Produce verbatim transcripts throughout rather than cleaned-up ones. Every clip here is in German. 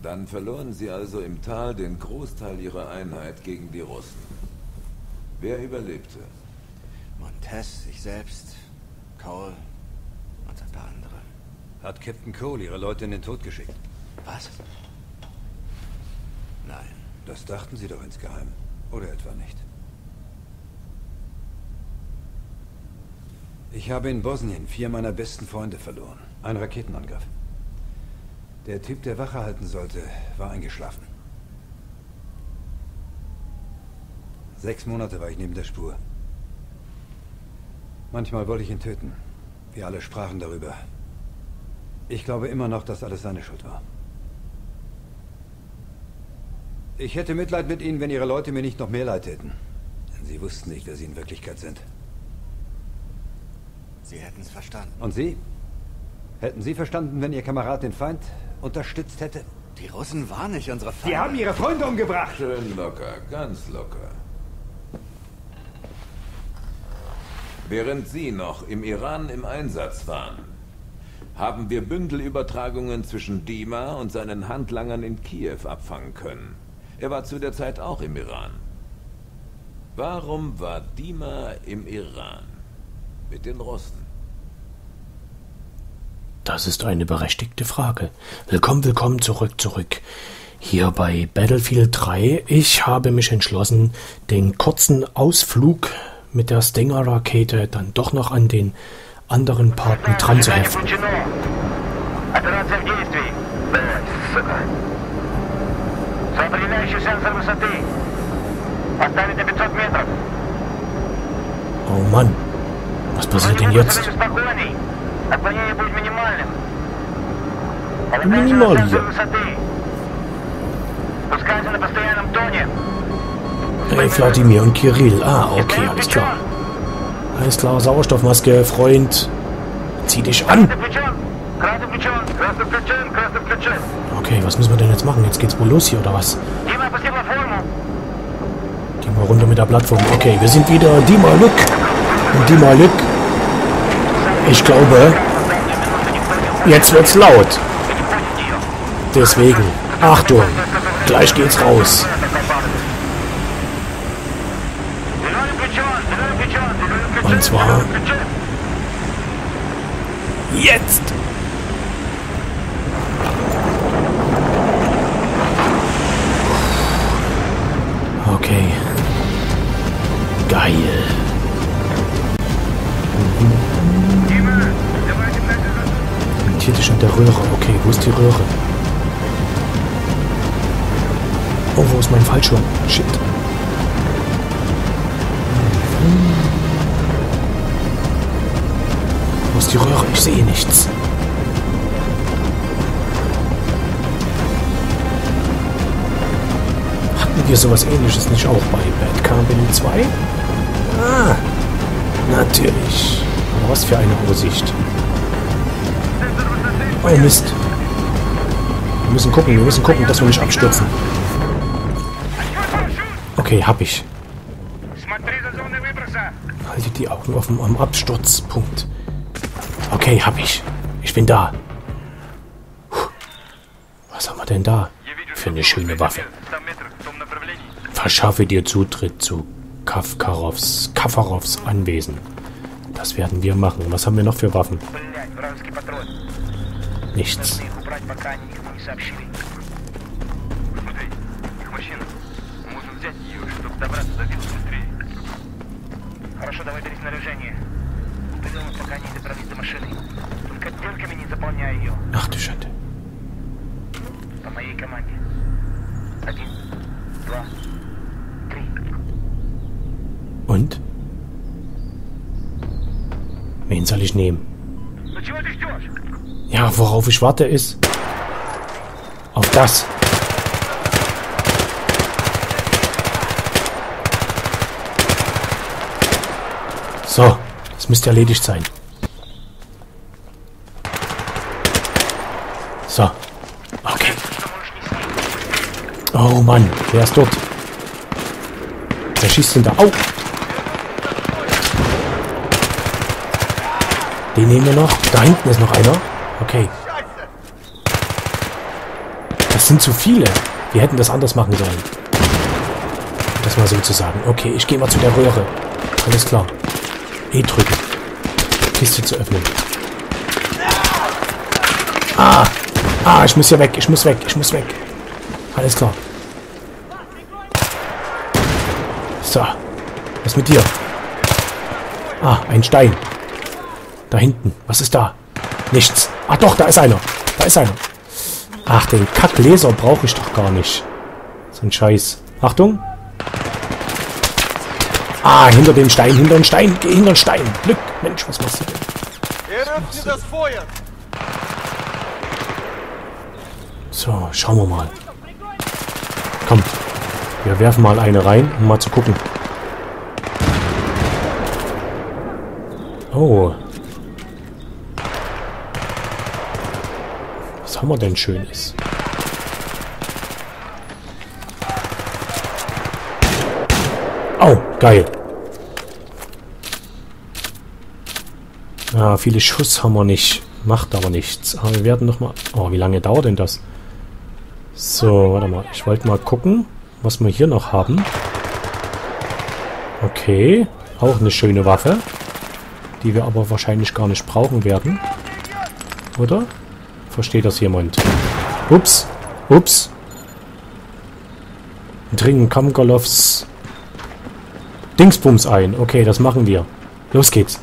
Dann verloren sie also im Tal den Großteil ihrer Einheit gegen die Russen. Wer überlebte? Montez, ich selbst, Cole und ein paar andere. Hat Captain Cole ihre Leute in den Tod geschickt? Was? Nein. Das dachten sie doch insgeheim. Oder etwa nicht? Ich habe in Bosnien vier meiner besten Freunde verloren. Ein Raketenangriff. Der Typ, der Wache halten sollte, war eingeschlafen. Sechs Monate war ich neben der Spur. Manchmal wollte ich ihn töten. Wir alle sprachen darüber. Ich glaube immer noch, dass alles seine Schuld war. Ich hätte Mitleid mit Ihnen, wenn Ihre Leute mir nicht noch mehr Leid täten. Denn sie wussten nicht, wer Sie in Wirklichkeit sind. Sie hätten es verstanden. Und Sie? Hätten Sie verstanden, wenn Ihr Kamerad den Feind unterstützt hätte? Die Russen waren nicht unsere Feinde. Die haben Ihre Freunde umgebracht! Schön locker, ganz locker. Während Sie noch im Iran im Einsatz waren, haben wir Bündelübertragungen zwischen Dima und seinen Handlangern in Kiew abfangen können. Er war zu der Zeit auch im Iran. Warum war Dima im Iran? Mit den Russen? Das ist eine berechtigte Frage. Willkommen, willkommen zurück, zurück. Hier bei Battlefield drei. Ich habe mich entschlossen, den kurzen Ausflug mit der Stinger-Rakete dann doch noch an den anderen Part mit dran zu heften. Oh Mann, was passiert denn jetzt? Minimal hier. Hey, Wladimir und Kirill. Ah, okay, alles klar. Alles klar, Sauerstoffmaske, Freund. Zieh dich an. Okay, was müssen wir denn jetzt machen? Jetzt geht's wohl los hier, oder was? Gehen wir runter mit der Plattform. Okay, wir sind wieder Dima Lück. Und Dima Lück. Ich glaube, jetzt wird's laut. Deswegen, Achtung, gleich geht's raus. Und zwar jetzt. Okay. Geil. Montiert dich in der Röhre. Okay, wo ist die Röhre? Oh, wo ist mein Fallschirm? Shit. Wo ist die Röhre? Ich sehe nichts. Hatten wir sowas Ähnliches nicht auch bei Bad Company zwei? Ah, natürlich. Aber was für eine Aussicht. Oh Mist. Wir müssen gucken, wir müssen gucken, dass wir nicht abstürzen. Okay, hab ich. Haltet die Augen offen am Absturzpunkt. Okay, hab ich. Ich bin da. Was haben wir denn da für eine schöne Waffe? Verschaffe dir Zutritt zu Kafkarovs, Kafarovs Anwesen. Das werden wir machen. Was haben wir noch für Waffen? Nichts. Ach du Schande. Und? Wen soll ich nehmen? Ja, worauf ich warte ist... auf das. So, das müsste erledigt sein. So. Okay. Oh Mann, wer ist dort? Wer schießt denn da? Au! Den nehmen wir noch. Da hinten ist noch einer. Okay. Das Das sind zu viele. Wir hätten das anders machen sollen. Das mal so zu sagen. Okay, ich gehe mal zu der Röhre. Alles klar. E drücken. Kiste zu öffnen. Ah! Ah, ich muss hier weg. Ich muss weg. Ich muss weg. Alles klar. So. Was mit dir? Ah, ein Stein. Da hinten. Was ist da? Nichts. Ah doch, da ist einer. Da ist einer. Ach, den Kackgläser brauche ich doch gar nicht. So ein Scheiß. Achtung. Ah, hinter dem Stein, hinter den Stein. Geh hinter den Stein. Glück. Mensch, was machst du denn? So, schauen wir mal. Komm. Wir werfen mal eine rein, um mal zu gucken. Oh. Was haben wir denn Schönes? Oh, geil. Ah, viele Schuss haben wir nicht. Macht aber nichts. Aber wir werden noch mal... Oh, wie lange dauert denn das? So, warte mal. Ich wollte mal gucken, was wir hier noch haben. Okay. Auch eine schöne Waffe. Die wir aber wahrscheinlich gar nicht brauchen werden. Oder? Versteht das jemand? Ups. Ups. Dringen Kamgalovs Dingsbums ein. Okay, das machen wir. Los geht's.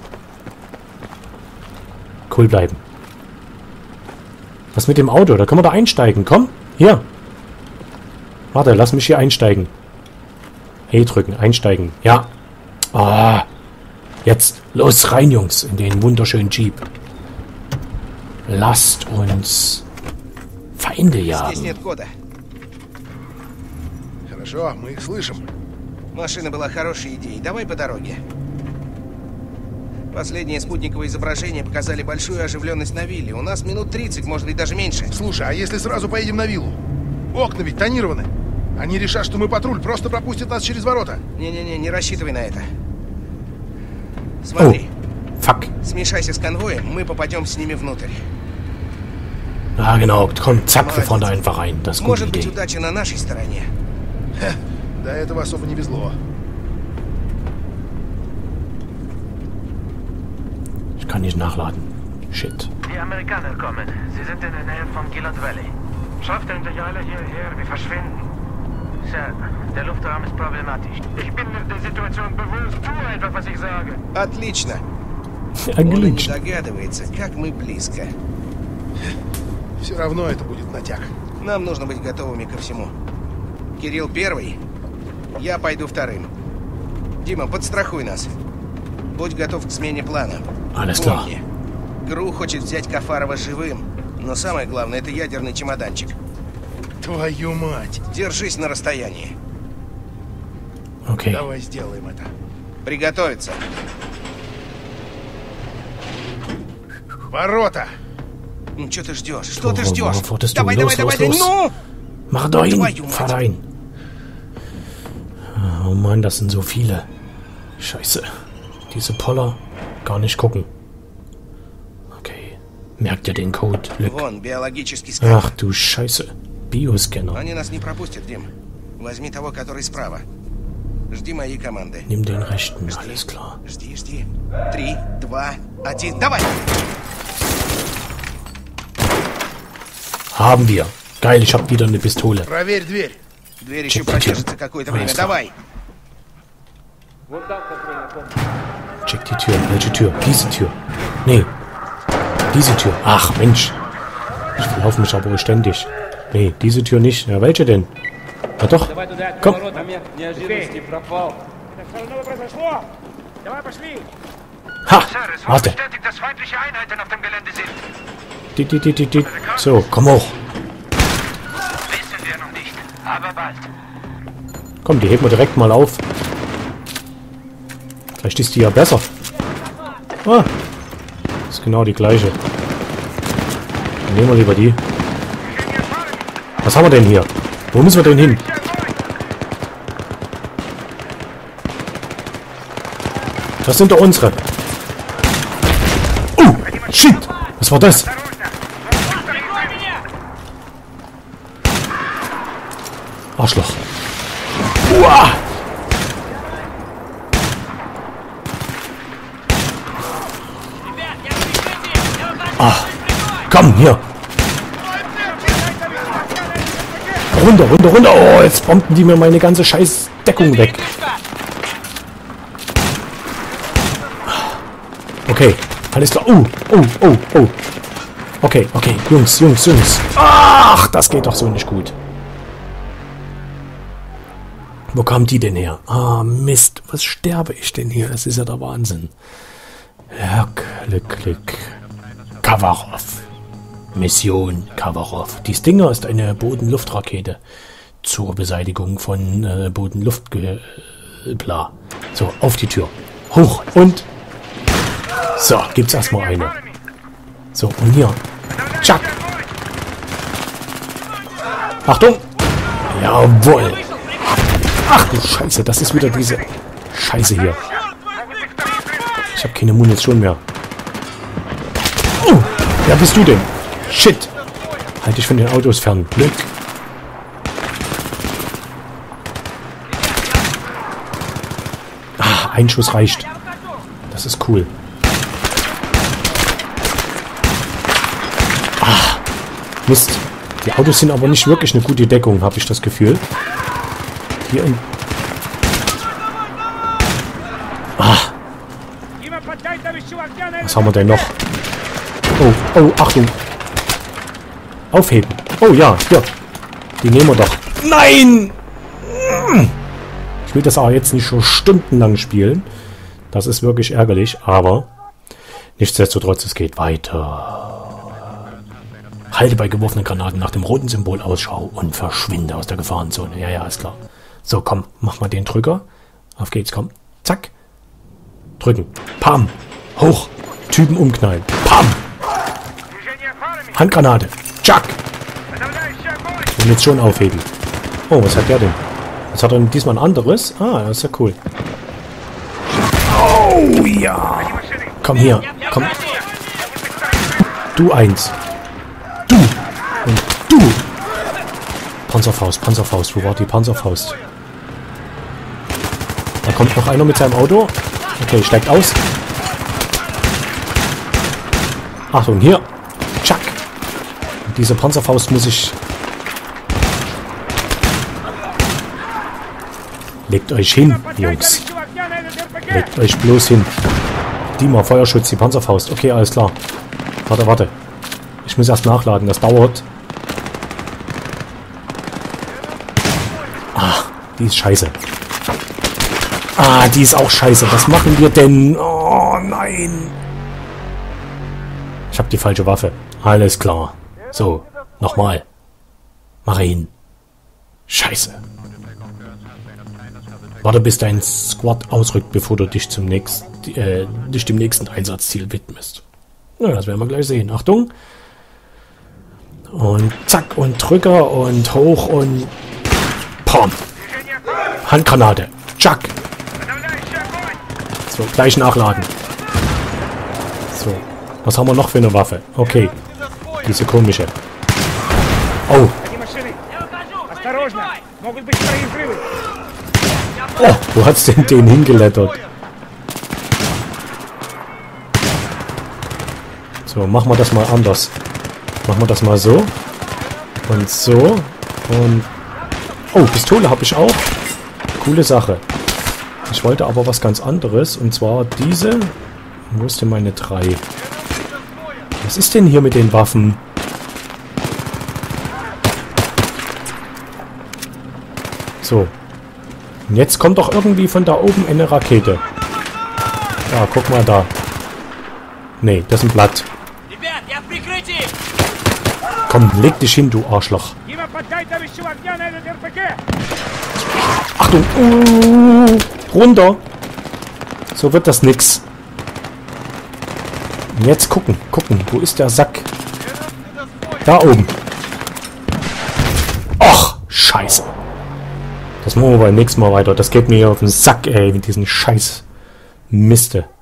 Cool bleiben. Was mit dem Auto? Da können wir da einsteigen. Komm, hier. Warte, lass mich hier einsteigen. E drücken, einsteigen. Ja. Ah. Jetzt, los rein, Jungs, in den wunderschönen Jeep. Lasst uns Feinde jagen. Хорошо, мы их слышим. Машина была хорошей идеей. Давай по дороге. Последние спутниковые изображения показали большую оживленность на вилле. У нас минут тридцать, может быть, даже меньше. Слушай, а если сразу поедем на виллу? Окна ведь тонированы. Они решат, что мы патруль, просто пропустят нас через ворота. Не-не-не, не рассчитывай на это. Смотри. Oh, fuck. Смешайся с конвоем, мы попадем с ними внутрь. Ah, genau. Komm, zack, wir fahren da einfach rein. Das ist eine gute Может быть, Idee. удача на нашей стороне. Хе, до этого особо не везло. Ich kann nicht nachladen. Shit. Die Amerikaner kommen. Sie sind in der Nähe vom Gillard Valley. Schafft endlich alle hierher, wir verschwinden. Sir, der Luftraum ist problematisch. Ich bin mir der Situation bewusst. Tu einfach, was ich sage. Отлично. Он и не догадывается, как мы близко. Все равно это будет натяг. Нам нужно быть готовыми ко всему. Кирилл первый, я пойду вторым. Дима, подстрахуй нас. Будь готов к смене плана. Помни, Гру хочет взять Кафарова живым, но самое главное — это ядерный чемоданчик. Твою мать! Держись на расстоянии. Okay. Давай сделаем это. Приготовиться. Ворота! Ну, что ты ждешь? Что Oh, ты ждешь? worauf wartest du? Давай, Los, давай, los, давай, los. ну! Mach da hin! Твою Fahr мать. rein! Oh Mann, das sind so viele. Scheiße. Diese Poller gar nicht gucken. Okay. Merkt ihr den Code? Glück. Вон, биологический сканер. Ach du Scheiße. Bioscanner. Они нас не пропустят, Дим. Возьми того, который справа. Жди моей команды. Nimm den rechten, alles klar. Жди, жди. Три, два, один, давай! Haben wir. Geil, ich hab wieder eine Pistole. Проверь дверь. Дверь еще продержится какое-то время. Давай! Check die Tür. Welche Tür? Diese Tür. Nee. Diese Tür. Ach, Mensch. Ich verlaufe mich aber ständig. Nee, diese Tür nicht. Ja, welche denn? Na doch. Komm. Ha! Warte. Bestätigt, dass feindliche Einheiten auf dem Gelände sind. Die, die, die, die, die. So, komm hoch. Wissen wir noch nicht, aber bald. Komm, die heben wir direkt mal auf. Vielleicht ist die ja besser. Ah. Ist genau die gleiche. Dann nehmen wir lieber die. Was haben wir denn hier? Wo müssen wir denn hin? Das sind doch unsere. Oh, shit. Was war das? Arschloch. Uah. Ah, komm, hier. Runter, runter, runter. Oh, jetzt bomben die mir meine ganze scheiß Deckung weg. Okay, alles klar. Oh, oh, oh, oh. Okay, okay, Jungs, Jungs, Jungs. Ach, das geht doch so nicht gut. Wo kam die denn her? Ah, Mist. Was sterbe ich denn hier? Das ist ja der Wahnsinn. Ja, Klick, Klick. Kavarov. Mission Kavarov. Die Stinger ist eine Boden-Luft-Rakete zur Beseitigung von äh, Boden-Luft... Bla. So, auf die Tür. Hoch und... So, gibt's erstmal eine. So, und hier. Tschack. Achtung. Jawohl. Ach du Scheiße, das ist wieder diese Scheiße hier. Ich habe keine Munition mehr. Oh, wer bist du denn? Shit. Halt dich von den Autos fern. Glück. Ah, ein Schuss reicht. Das ist cool. Ah, Mist. Die Autos sind aber nicht wirklich eine gute Deckung, habe ich das Gefühl. Hier in... Ah. Was haben wir denn noch? Oh, oh, Achtung. Aufheben. Oh ja, hier. Die nehmen wir doch. Nein! Ich will das aber jetzt nicht schon stundenlang spielen. Das ist wirklich ärgerlich, aber nichtsdestotrotz, es geht weiter. Halte bei geworfenen Granaten nach dem roten Symbol Ausschau und verschwinde aus der Gefahrenzone. Ja, ja, ist klar. So, komm, mach mal den Drücker. Auf geht's, komm. Zack. Drücken. Pam. Hoch. Typen umknallen. Pam. Handgranate. Tschack. Munition aufheben. Oh, was hat der denn? Was hat er denn diesmal ein anderes? Ah, das ist ja cool. Oh, ja. Komm hier. Komm. Du eins. Du. Und du. Panzerfaust, Panzerfaust. Wo war die Panzerfaust? Da kommt noch einer mit seinem Auto. Okay, steigt aus. Achtung, hier. Tschack. Und diese Panzerfaust muss ich... Legt euch hin, Jungs. Legt euch bloß hin. Dima, Feuerschutz, die Panzerfaust. Okay, alles klar. Warte, warte. Ich muss erst nachladen, das dauert. Ah, die ist scheiße. Ah, die ist auch scheiße. Was machen wir denn? Oh, nein. Ich habe die falsche Waffe. Alles klar. So, nochmal. Mach ihn. Scheiße. Warte, bis dein Squad ausrückt, bevor du dich zum nächsten, äh, dich dem nächsten Einsatzziel widmest. Ja, das werden wir gleich sehen. Achtung. Und zack und Drücker und hoch und pom. Handgranate. Tschack. So, gleich nachladen. So, was haben wir noch für eine Waffe? Okay, diese komische. Oh. Oh, wo hat's denn den hingelettert? So, machen wir das mal anders. Machen wir das mal so. Und so. Und... Oh, Pistole habe ich auch. Coole Sache. Ich wollte aber was ganz anderes. Und zwar diese. Wo ist denn meine drei? Was ist denn hier mit den Waffen? So. Und jetzt kommt doch irgendwie von da oben eine Rakete. Ja, guck mal da. Nee, das ist ein Blatt. Komm, leg dich hin, du Arschloch. Achtung. Uh, runter. So wird das nix. Und jetzt gucken, gucken. Wo ist der Sack? Da oben. Och, scheiße. Das machen wir beim nächsten Mal weiter. Das geht mir hier auf den Sack, ey, mit diesen scheiß Miste.